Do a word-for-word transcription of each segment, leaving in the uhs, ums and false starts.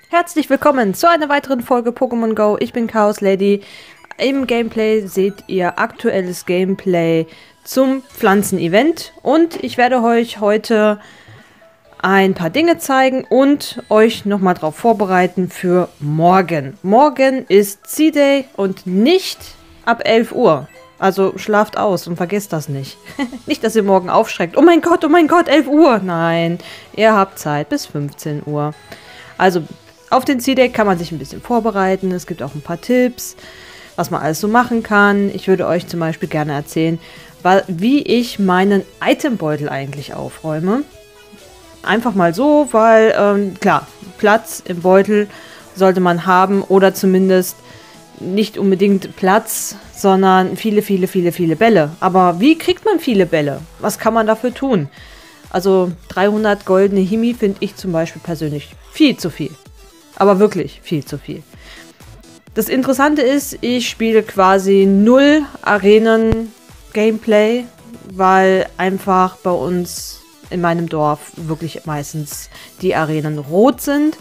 Herzlich willkommen zu einer weiteren Folge Pokémon Go. Ich bin Chaos Lady. Im Gameplay seht ihr aktuelles Gameplay zum Pflanzen-Event und ich werde euch heute ein paar Dinge zeigen und euch nochmal darauf vorbereiten für morgen. Morgen ist C-Day und nicht ab elf Uhr. Also schlaft aus und vergesst das nicht. Nicht, dass ihr morgen aufschreckt. Oh mein Gott, oh mein Gott, elf Uhr. Nein, ihr habt Zeit bis fünfzehn Uhr. Also auf den C-Day kann man sich ein bisschen vorbereiten. Es gibt auch ein paar Tipps, was man alles so machen kann. Ich würde euch zum Beispiel gerne erzählen, wie ich meinen Itembeutel eigentlich aufräume. Einfach mal so, weil, ähm, klar, Platz im Beutel sollte man haben oder zumindest nicht unbedingt Platz, sondern viele, viele, viele, viele Bälle. Aber wie kriegt man viele Bälle? Was kann man dafür tun? Also dreihundert goldene Himi finde ich zum Beispiel persönlich viel zu viel. Aber wirklich viel zu viel. Das Interessante ist, ich spiele quasi null Arenen-Gameplay, weil einfach bei uns in meinem Dorf wirklich meistens die Arenen rot sind.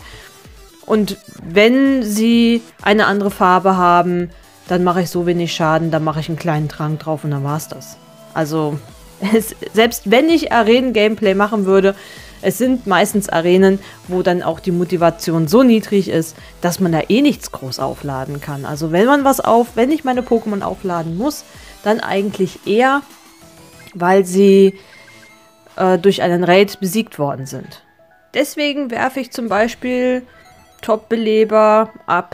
Und wenn sie eine andere Farbe haben, dann mache ich so wenig Schaden, dann mache ich einen kleinen Trank drauf und dann war's das. Also, es, selbst wenn ich Arenen-Gameplay machen würde, es sind meistens Arenen, wo dann auch die Motivation so niedrig ist, dass man da eh nichts groß aufladen kann. Also wenn man was auf, wenn ich meine Pokémon aufladen muss, dann eigentlich eher, weil sie äh, durch einen Raid besiegt worden sind. Deswegen werfe ich zum Beispiel Top-Beleber ab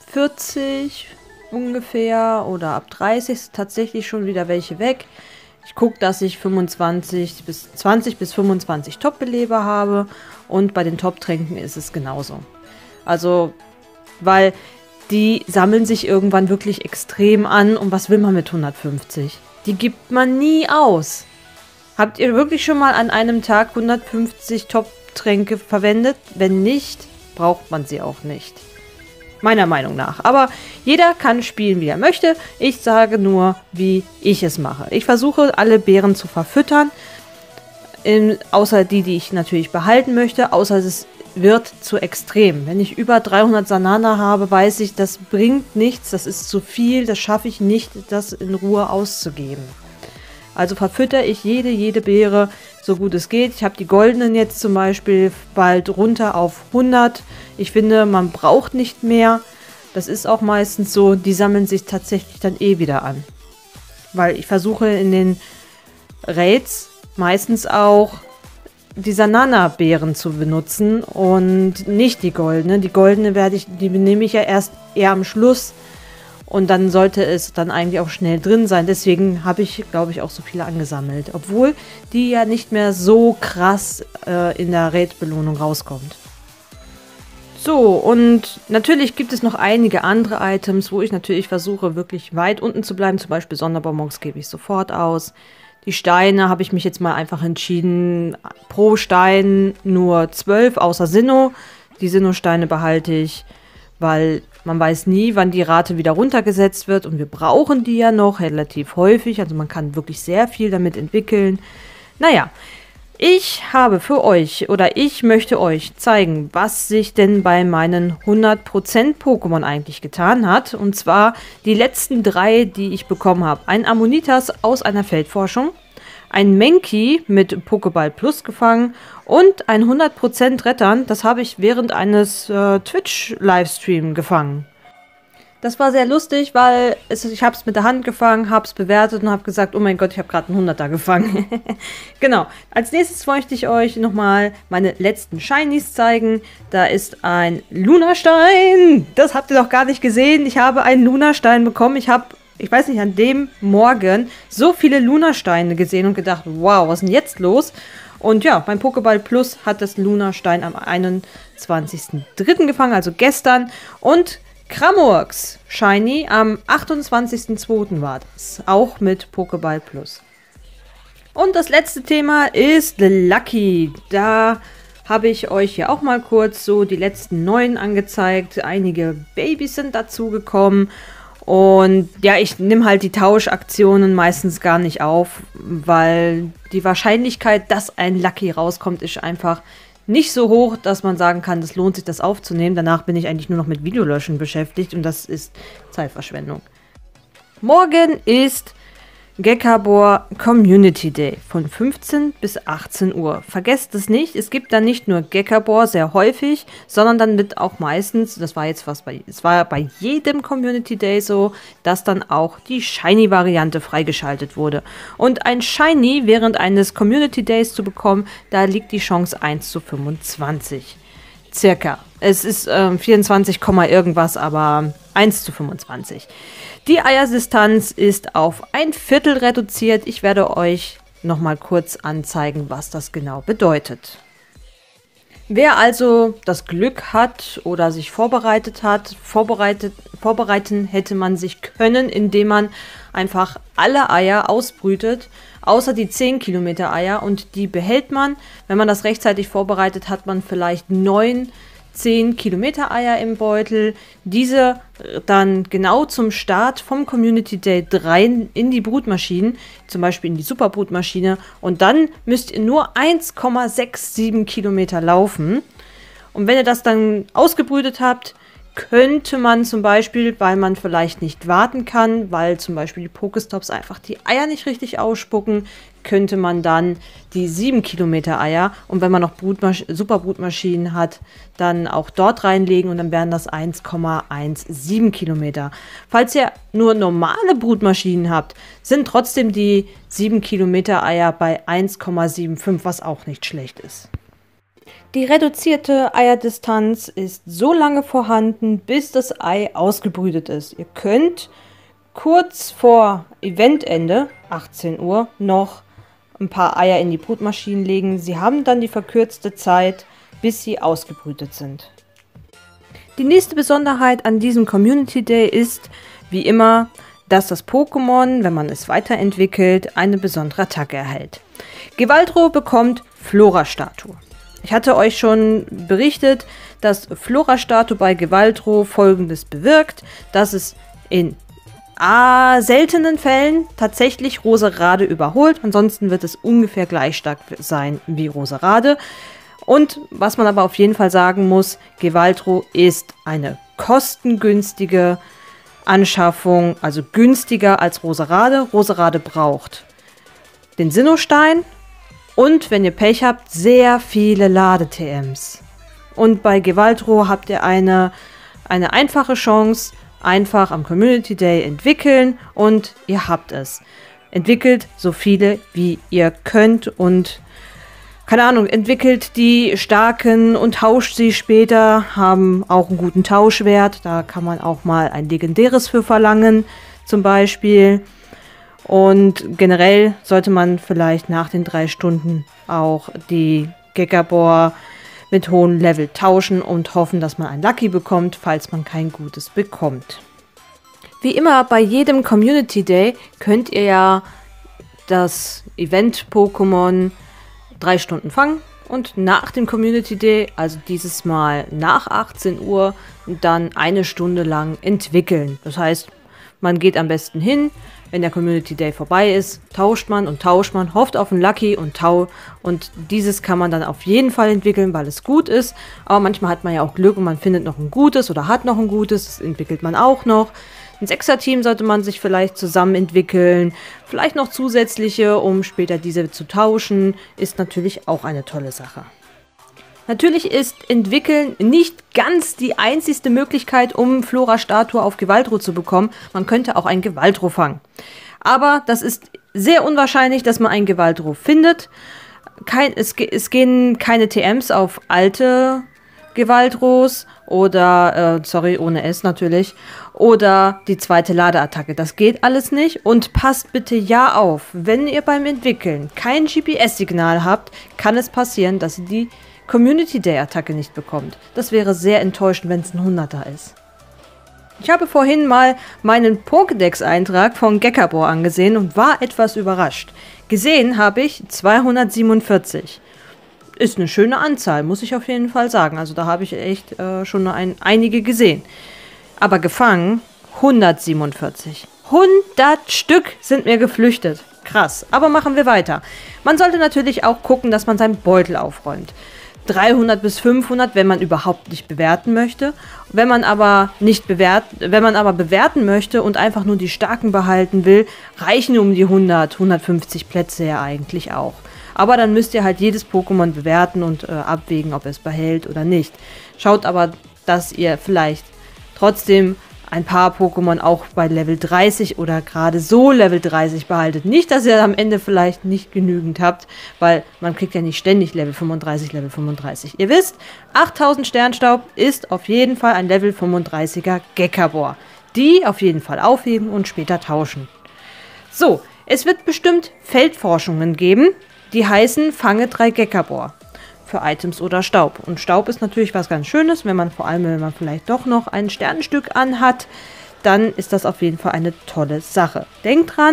vierzig ungefähr oder ab dreißig tatsächlich schon wieder welche weg. Ich gucke, dass ich fünfundzwanzig bis zwanzig bis fünfundzwanzig Top-Beleber habe und bei den Top-Tränken ist es genauso. Also, weil die sammeln sich irgendwann wirklich extrem an und was will man mit hundertfünfzig? Die gibt man nie aus. Habt ihr wirklich schon mal an einem Tag hundertfünfzig Top-Tränke verwendet? Wenn nicht, braucht man sie auch nicht. Meiner Meinung nach. Aber jeder kann spielen, wie er möchte. Ich sage nur, wie ich es mache. Ich versuche, alle Beeren zu verfüttern. In, außer die, die ich natürlich behalten möchte. Außer es wird zu extrem. Wenn ich über dreihundert Sanana habe, weiß ich, das bringt nichts. Das ist zu viel. Das schaffe ich nicht, das in Ruhe auszugeben. Also verfütter ich jede, jede Beere, so gut es geht. Ich habe die goldenen jetzt zum Beispiel bald runter auf hundert. Ich finde, man braucht nicht mehr. Das ist auch meistens so. Die sammeln sich tatsächlich dann eh wieder an. Weil ich versuche in den Raids meistens auch die Sanana-Beeren zu benutzen und nicht die goldene. Die goldene werde ich, die nehme ich ja erst eher am Schluss. Und dann sollte es dann eigentlich auch schnell drin sein. Deswegen habe ich, glaube ich, auch so viele angesammelt. Obwohl die ja nicht mehr so krass äh, in der Raid-Belohnung rauskommt. So, und natürlich gibt es noch einige andere Items, wo ich natürlich versuche, wirklich weit unten zu bleiben. Zum Beispiel Sonderbonbons gebe ich sofort aus. Die Steine habe ich mich jetzt mal einfach entschieden. Pro Stein nur zwölf, außer Sinnoh. Die Sinnoh-Steine behalte ich, weil man weiß nie, wann die Rate wieder runtergesetzt wird und wir brauchen die ja noch relativ häufig, also man kann wirklich sehr viel damit entwickeln. Naja, ich habe für euch oder ich möchte euch zeigen, was sich denn bei meinen hundert Prozent Pokémon eigentlich getan hat. Und zwar die letzten drei, die ich bekommen habe. Ein Ammonitas aus einer Feldforschung, ein Mankey mit Pokéball Plus gefangen und ein hundert Prozent Rettern, das habe ich während eines äh, Twitch-Livestream gefangen. Das war sehr lustig, weil es, ich habe es mit der Hand gefangen, habe es bewertet und habe gesagt, oh mein Gott, ich habe gerade einen hunderter gefangen. Genau, als nächstes möchte ich euch nochmal meine letzten Shinies zeigen. Da ist ein Lunastein. Das habt ihr doch gar nicht gesehen. Ich habe einen Lunastein bekommen. Ich habe Ich weiß nicht, an dem Morgen so viele Lunasteine gesehen und gedacht, wow, was ist denn jetzt los? Und ja, mein Pokéball Plus hat das Lunastein am einundzwanzigsten dritten gefangen, also gestern. Und Kramorx Shiny am achtundzwanzigsten zweiten war das, auch mit Pokéball Plus. Und das letzte Thema ist The Lucky. Da habe ich euch ja auch mal kurz so die letzten neuen angezeigt. Einige Babys sind dazugekommen. Und ja, ich nehme halt die Tauschaktionen meistens gar nicht auf, weil die Wahrscheinlichkeit, dass ein Lucky rauskommt, ist einfach nicht so hoch, dass man sagen kann, das lohnt sich, das aufzunehmen. Danach bin ich eigentlich nur noch mit Videolöschen beschäftigt und das ist Zeitverschwendung. Morgen ist Gekabor Community Day von fünfzehn bis achtzehn Uhr. Vergesst es nicht, es gibt dann nicht nur Gekabor sehr häufig, sondern dann wird auch meistens, das war jetzt fast bei, es war bei jedem Community Day so, dass dann auch die Shiny-Variante freigeschaltet wurde. Und ein Shiny während eines Community Days zu bekommen, da liegt die Chance eins zu fünfundzwanzig. Circa. Es ist äh, vierundzwanzig, irgendwas, aber eins zu fünfundzwanzig. Die Eierdistanz ist auf ein Viertel reduziert. Ich werde euch nochmal kurz anzeigen, was das genau bedeutet. Wer also das Glück hat oder sich vorbereitet hat, vorbereitet, vorbereiten hätte man sich können, indem man einfach alle Eier ausbrütet, außer die zehn Kilometer Eier, und die behält man. Wenn man das rechtzeitig vorbereitet, hat man vielleicht neun, zehn Kilometer Eier im Beutel. Diese dann genau zum Start vom Community Day rein in die Brutmaschinen, zum Beispiel in die Superbrutmaschine, und dann müsst ihr nur eins Komma siebenundsechzig Kilometer laufen. Und wenn ihr das dann ausgebrütet habt, könnte man zum Beispiel, weil man vielleicht nicht warten kann, weil zum Beispiel die Pokestops einfach die Eier nicht richtig ausspucken, könnte man dann die sieben Kilometer Eier, und wenn man noch Brutmasch- Superbrutmaschinen hat, dann auch dort reinlegen, und dann wären das eins Komma siebzehn Kilometer. Falls ihr nur normale Brutmaschinen habt, sind trotzdem die sieben Kilometer Eier bei eins Komma fünfundsiebzig, was auch nicht schlecht ist. Die reduzierte Eierdistanz ist so lange vorhanden, bis das Ei ausgebrütet ist. Ihr könnt kurz vor Eventende, achtzehn Uhr, noch ein paar Eier in die Brutmaschinen legen. Sie haben dann die verkürzte Zeit, bis sie ausgebrütet sind. Die nächste Besonderheit an diesem Community Day ist, wie immer, dass das Pokémon, wenn man es weiterentwickelt, eine besondere Attacke erhält. Gewaldro bekommt Flora-Statue. Ich hatte euch schon berichtet, dass Flora-Statue bei Gewaldro Folgendes bewirkt, dass es in ah, seltenen Fällen tatsächlich Roserade überholt. Ansonsten wird es ungefähr gleich stark sein wie Roserade. Und was man aber auf jeden Fall sagen muss, Gewaldro ist eine kostengünstige Anschaffung, also günstiger als Roserade. Roserade braucht den Sinnohstein und, wenn ihr Pech habt, sehr viele Lade-T Ms. Und bei Gewaldro habt ihr eine, eine einfache Chance, einfach am Community Day entwickeln, und ihr habt es. Entwickelt so viele, wie ihr könnt, und keine Ahnung, entwickelt die starken und tauscht sie später, haben auch einen guten Tauschwert. Da kann man auch mal ein legendäres für verlangen, zum Beispiel. Und generell sollte man vielleicht nach den drei Stunden auch die Gekabor mit hohem Level tauschen und hoffen, dass man ein Lucky bekommt, falls man kein gutes bekommt. Wie immer bei jedem Community Day könnt ihr ja das Event-Pokémon drei Stunden fangen und nach dem Community Day, also dieses Mal nach achtzehn Uhr, dann eine Stunde lang entwickeln. Das heißt, man geht am besten hin, wenn der Community Day vorbei ist, tauscht man und tauscht man, hofft auf ein Lucky und tau und dieses kann man dann auf jeden Fall entwickeln, weil es gut ist. Aber manchmal hat man ja auch Glück und man findet noch ein gutes oder hat noch ein gutes, das entwickelt man auch noch. Ein Sechser-Team sollte man sich vielleicht zusammen entwickeln, vielleicht noch zusätzliche, um später diese zu tauschen, ist natürlich auch eine tolle Sache. Natürlich ist Entwickeln nicht ganz die einzigste Möglichkeit, um Flora-Statue auf Gewaldro zu bekommen. Man könnte auch ein Gewaldro fangen. Aber das ist sehr unwahrscheinlich, dass man ein Gewaldro findet. Kein, es, es gehen keine T Ms auf alte Gewaldros oder, äh, sorry, ohne S natürlich, oder die zweite Ladeattacke. Das geht alles nicht und passt bitte ja auf, wenn ihr beim Entwickeln kein G P S-Signal habt, kann es passieren, dass ihr die Community Day Attacke nicht bekommt. Das wäre sehr enttäuschend, wenn es ein Hunderter ist. Ich habe vorhin mal meinen Pokédex-Eintrag von Gekabor angesehen und war etwas überrascht. Gesehen habe ich zweihundertsiebenundvierzig. Ist eine schöne Anzahl, muss ich auf jeden Fall sagen. Also da habe ich echt äh, schon ein, einige gesehen. Aber gefangen hundertsiebenundvierzig. hundert Stück sind mir geflüchtet. Krass, aber machen wir weiter. Man sollte natürlich auch gucken, dass man seinen Beutel aufräumt. dreihundert bis fünfhundert, wenn man überhaupt nicht bewerten möchte. Wenn man aber nicht bewert, wenn man aber bewerten möchte und einfach nur die Starken behalten will, reichen um die hundert, hundertfünfzig Plätze ja eigentlich auch. Aber dann müsst ihr halt jedes Pokémon bewerten und äh, abwägen, ob es behält oder nicht. Schaut aber, dass ihr vielleicht trotzdem ein paar Pokémon auch bei Level dreißig oder gerade so Level dreißig behaltet. Nicht, dass ihr am Ende vielleicht nicht genügend habt, weil man kriegt ja nicht ständig Level fünfunddreißig, Level fünfunddreißig. Ihr wisst, achttausend Sternstaub ist auf jeden Fall ein Level fünfunddreißiger Gekabor. Die auf jeden Fall aufheben und später tauschen. So, es wird bestimmt Feldforschungen geben, die heißen Fange drei Gekabor. Für Items oder Staub. Und Staub ist natürlich was ganz Schönes, wenn man vor allem, wenn man vielleicht doch noch ein Sternenstück anhat, dann ist das auf jeden Fall eine tolle Sache. Denkt dran,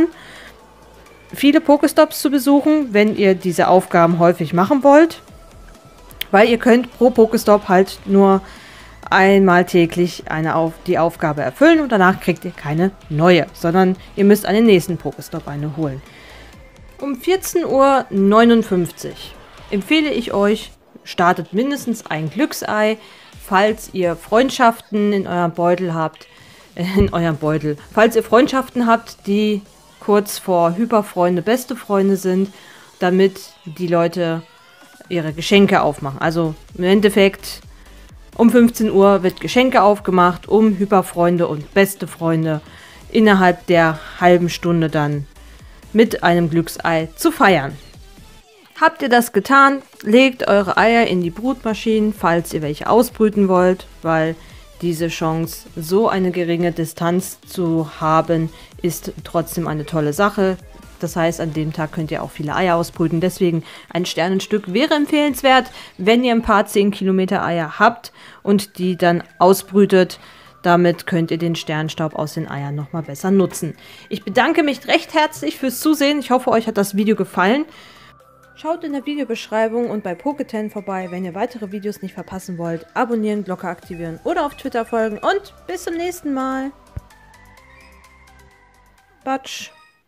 viele Pokestops zu besuchen, wenn ihr diese Aufgaben häufig machen wollt, weil ihr könnt pro Pokestop halt nur einmal täglich eine auf die Aufgabe erfüllen und danach kriegt ihr keine neue, sondern ihr müsst an den nächsten Pokestop eine holen. Um vierzehn Uhr neunundfünfzig empfehle ich euch, startet mindestens ein Glücksei, falls ihr Freundschaften in eurem Beutel habt, äh, in eurem Beutel, falls ihr Freundschaften habt, die kurz vor Hyperfreunde, beste Freunde sind, damit die Leute ihre Geschenke aufmachen. Also im Endeffekt um fünfzehn Uhr wird Geschenke aufgemacht, um Hyperfreunde und beste Freunde innerhalb der halben Stunde dann mit einem Glücksei zu feiern. Habt ihr das getan, legt eure Eier in die Brutmaschinen, falls ihr welche ausbrüten wollt, weil diese Chance, so eine geringe Distanz zu haben, ist trotzdem eine tolle Sache. Das heißt, an dem Tag könnt ihr auch viele Eier ausbrüten. Deswegen ein Sternenstück wäre empfehlenswert, wenn ihr ein paar zehn Kilometer Eier habt und die dann ausbrütet. Damit könnt ihr den Sternstaub aus den Eiern nochmal besser nutzen. Ich bedanke mich recht herzlich fürs Zusehen. Ich hoffe, euch hat das Video gefallen. Schaut in der Videobeschreibung und bei Poketen vorbei, wenn ihr weitere Videos nicht verpassen wollt. Abonnieren, Glocke aktivieren oder auf Twitter folgen und bis zum nächsten Mal. Batsch.